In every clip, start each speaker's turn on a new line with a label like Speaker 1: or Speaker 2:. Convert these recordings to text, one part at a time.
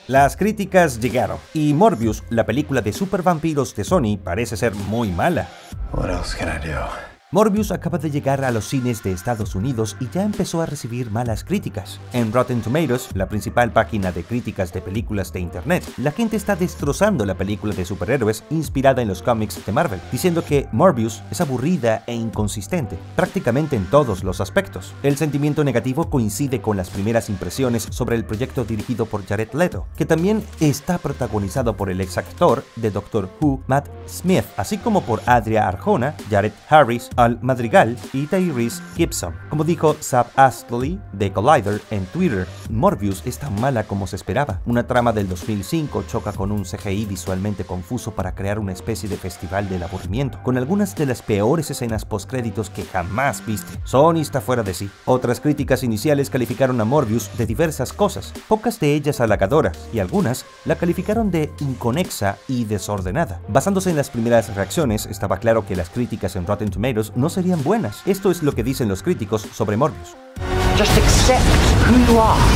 Speaker 1: Las críticas llegaron, y Morbius, la película de supervampiros de Sony, parece ser muy mala.
Speaker 2: What else can I do?
Speaker 1: Morbius acaba de llegar a los cines de Estados Unidos y ya empezó a recibir malas críticas. En Rotten Tomatoes, la principal página de críticas de películas de internet, la gente está destrozando la película de superhéroes inspirada en los cómics de Marvel, diciendo que Morbius es aburrida e inconsistente, prácticamente en todos los aspectos. El sentimiento negativo coincide con las primeras impresiones sobre el proyecto dirigido por Jared Leto, que también está protagonizado por el ex actor de Doctor Who, Matt Smith, así como por Adria Arjona, Jared Harris, Al Madrigal y Tyrese Gibson. Como dijo Zab Astley de Collider en Twitter, Morbius es tan mala como se esperaba. Una trama del 2005 choca con un CGI visualmente confuso para crear una especie de festival del aburrimiento, con algunas de las peores escenas postcréditos que jamás viste. Sony está fuera de sí. Otras críticas iniciales calificaron a Morbius de diversas cosas, pocas de ellas halagadoras, y algunas la calificaron de inconexa y desordenada. Basándose en las primeras reacciones, estaba claro que las críticas en Rotten Tomatoes no serían buenas. Esto es lo que dicen los críticos sobre Morbius.
Speaker 2: Just accept who you are.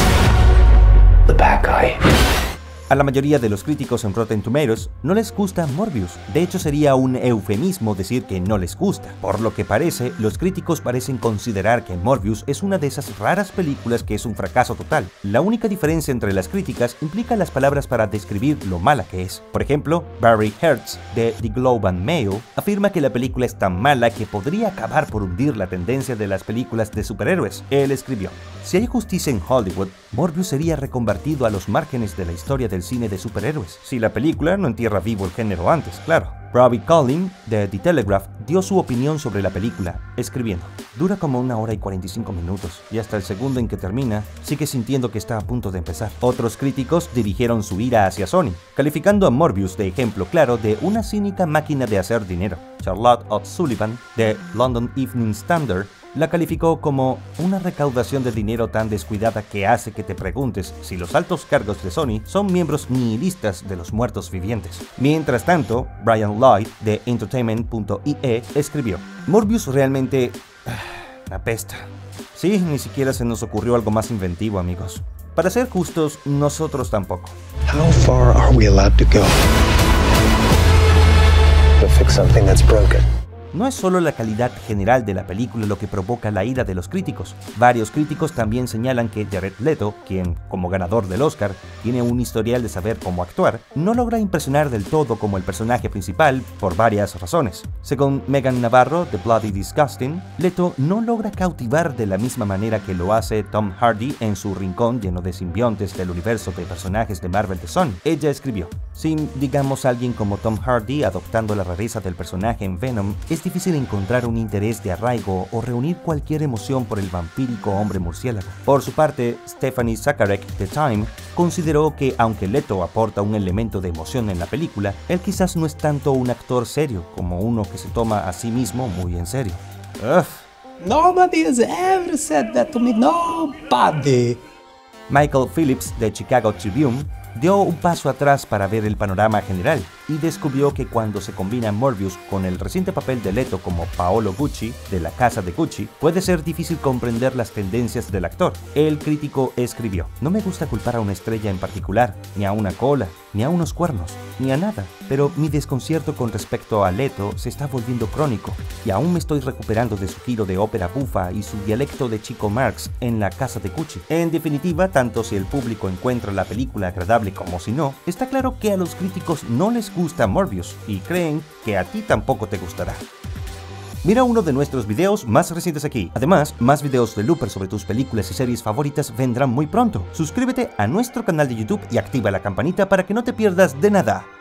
Speaker 2: The bad guy.
Speaker 1: A la mayoría de los críticos en Rotten Tomatoes no les gusta Morbius. De hecho, sería un eufemismo decir que no les gusta. Por lo que parece, los críticos parecen considerar que Morbius es una de esas raras películas que es un fracaso total. La única diferencia entre las críticas implica las palabras para describir lo mala que es. Por ejemplo, Barry Hertz de The Globe and Mail afirma que la película es tan mala que podría acabar por hundir la tendencia de las películas de superhéroes. Él escribió: "Si hay justicia en Hollywood, Morbius sería reconvertido a los márgenes de la historia del cine de superhéroes. Si la película no entierra vivo el género antes, claro". Robbie Collin de The Telegraph dio su opinión sobre la película, escribiendo: "Dura como 1 hora y 45 minutos, y hasta el segundo en que termina, sigue sintiendo que está a punto de empezar". Otros críticos dirigieron su ira hacia Sony, calificando a Morbius de ejemplo claro de una cínica máquina de hacer dinero. Charlotte O'Sullivan de London Evening Standard la calificó como una recaudación de dinero tan descuidada que hace que te preguntes si los altos cargos de Sony son miembros nihilistas de los muertos vivientes. Mientras tanto, Brian Lloyd de Entertainment.ie escribió: "Morbius realmente apesta. Sí, ni siquiera se nos ocurrió algo más inventivo, amigos. Para ser justos, nosotros tampoco".
Speaker 2: How far are we allowed to go to fix something that's broken?
Speaker 1: No es solo la calidad general de la película lo que provoca la ira de los críticos. Varios críticos también señalan que Jared Leto, quien, como ganador del Oscar, tiene un historial de saber cómo actuar, no logra impresionar del todo como el personaje principal por varias razones. Según Megan Navarro de Bloody Disgusting, Leto no logra cautivar de la misma manera que lo hace Tom Hardy en su rincón lleno de simbiontes del universo de personajes de Marvel de Sony. Ella escribió: "Sin, digamos, alguien como Tom Hardy adoptando la rareza del personaje en Venom, es difícil encontrar un interés de arraigo o reunir cualquier emoción por el vampírico hombre murciélago". Por su parte, Stephanie Zacharek de Time consideró que aunque Leto aporta un elemento de emoción en la película, él quizás no es tanto un actor serio como uno que se toma a sí mismo muy en serio. Ugh.
Speaker 3: Nobody has ever said that to me. Nobody.
Speaker 1: Michael Phillips de Chicago Tribune dio un paso atrás para ver el panorama general y descubrió que cuando se combina Morbius con el reciente papel de Leto como Paolo Gucci de la casa de Gucci, puede ser difícil comprender las tendencias del actor. El crítico escribió: "No me gusta culpar a una estrella en particular, ni a una cola, ni a unos cuernos, ni a nada, pero mi desconcierto con respecto a Leto se está volviendo crónico y aún me estoy recuperando de su giro de ópera bufa y su dialecto de Chico Marx en la casa de Gucci". En definitiva, tanto si el público encuentra la película agradable como si no, está claro que a los críticos no les gusta Morbius y creen que a ti tampoco te gustará. Mira uno de nuestros videos más recientes aquí. Además, más videos de Looper sobre tus películas y series favoritas vendrán muy pronto. Suscríbete a nuestro canal de YouTube y activa la campanita para que no te pierdas de nada.